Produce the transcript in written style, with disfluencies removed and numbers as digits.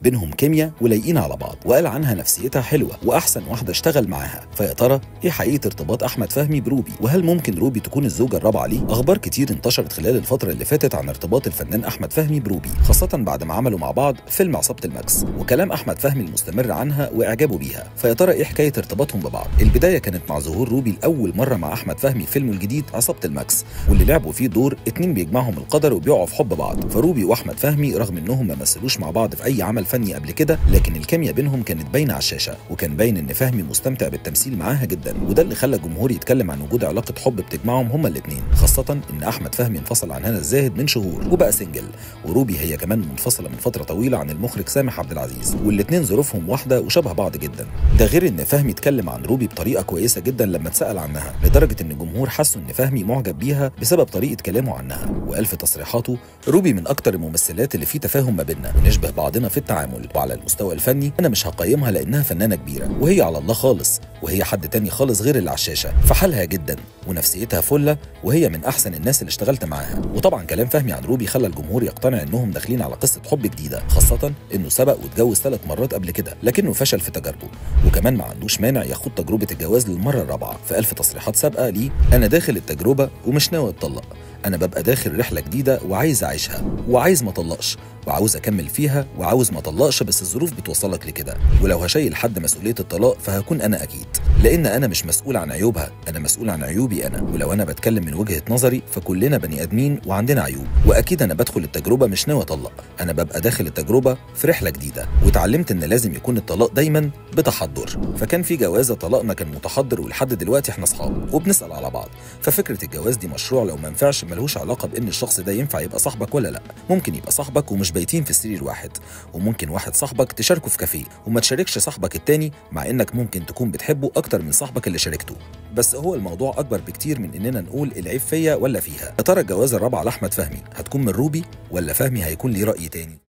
بينهم كيمياء ولايقين على بعض، وقال عنها نفسيتها حلوه واحسن واحده اشتغل معاها. فيا ترى ايه حقيقه ارتباط احمد فهمي بروبي؟ وهل ممكن روبي تكون الزوجه الرابعه ليه؟ اخبار كتير انتشرت خلال الفتره اللي فاتت عن ارتباط الفنان احمد فهمي بروبي، خاصه بعد ما عملوا مع بعض فيلم عصابه الماكس، وكلام احمد فهمي المستمر عنها واعجابه بيها. فيا ترى ايه حكايه ارتباطهم ببعض؟ البدايه كانت مع ظهور روبي لاول مره مع احمد فهمي في فيلمه الجديد عصابه الماكس، واللي لعبوا فيه دور اتنين بيجمعهم القدر وبيقعوا في حب بعض. فروبي واحمد فهمي رغم انهم ما مثلوش مع بعض في اي عمل فني قبل كده، لكن الكيمياء بينهم كانت باينه على الشاشه، وكان باين ان فهمي مستمتع بالتمثيل معاها جدا، وده اللي خلى الجمهور يتكلم عن وجود علاقه حب بتجمعهم هما الاثنين، خاصه ان احمد فهمي انفصل عن هنا الزاهد من شهور وبقى سنجل، وروبي هي كمان منفصله من فتره طويله عن المخرج سامح عبد العزيز، والاثنين ظروفهم واحده وشبه بعض جدا. ده غير ان فهمي اتكلم عن روبي بطريقه كويسه جدا لما اتسال عنها، لدرجه ان الجمهور حسوا ان فهمي معجب بيها بسبب طريقه كلامه عنها. وقال في تصريحاته: روبي من اكتر الممثلات اللي في تفاهم ما بيننا ونشبه بعضنا في التعامل، وعلى المستوى الفني انا مش هقيمها لانها فنانه كبيره، وهي على الله خالص، وهي حد تاني خالص غير اللي على الشاشه، فحالها جدا ونفسيتها فله، وهي من احسن الناس اللي اشتغلت معاها. وطبعا كلام فهمي عن روبي خلى الجمهور يقتنع انهم داخلين على قصه حب جديده، خاصه انه سبق واتجوز 3 مرات قبل كده لكنه فشل في تجاربه، وكمان ما عندوش مانع يخوض تجربه الجواز للمره الرابعه. فقال في تصريحات سابقه ليه: انا داخل التجربه ومش ناوي اتطلق، انا ببقى داخل رحله جديده وعايز اعيشها، وعايز ما اطلقش، وعاوز اكمل فيها، وعاوز ما اطلقش، بس الظروف بتوصلك لكده، ولو هشيل حد مسؤوليه الطلاق فهكون انا اكيد، لان انا مش مسؤول عن عيوبها، انا مسؤول عن عيوبي انا، ولو انا بتكلم من وجهه نظري فكلنا بني ادمين وعندنا عيوب، واكيد انا بدخل التجربه مش ناوي اطلق، انا ببقى داخل التجربه في رحله جديده، واتعلمت ان لازم يكون الطلاق دايما بتحضر. فكان في جوازه طلاقنا كان متحضر، ولحد دلوقتي احنا اصحاب وبنسال على بعض. ففكره الجواز دي مشروع لو ما ينفعش ملهوش علاقه بان الشخص ده ينفع يبقى صاحبك ولا لا، ممكن يبقى صاحبك ومش بايتين في السرير واحد، وممكن واحد صاحبك تشاركه في كافيه وما تشاركش صاحبك التاني، مع انك ممكن تكون بتحبه اكتر من صاحبك اللي شاركته. بس هو الموضوع اكبر بكتير من اننا نقول العيب فيا ولا فيها. يا ترى الجوازه الرابعه لاحمد فهمي هتكون من روبي، ولا فهمي هيكون ليه راي تاني؟